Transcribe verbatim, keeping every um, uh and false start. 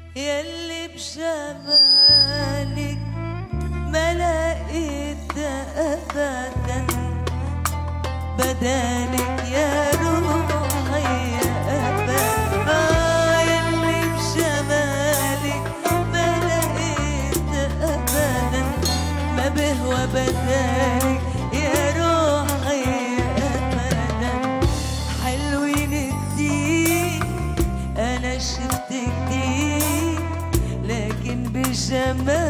يلي بجمالك ما لقيت أبدا بدالك يا روحي يا أبدا. آه يلي بجمالك ما لقيت أبدا ما بهوى بدالك يا روحي يا أبدا. حلوين كتير أنا شفت كتير لكن بجمالك